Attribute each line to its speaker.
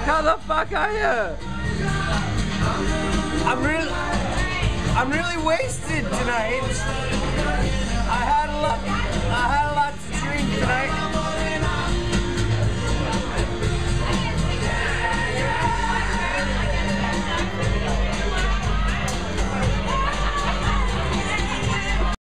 Speaker 1: How the fuck are you?
Speaker 2: I'm really wasted tonight. I had a lot.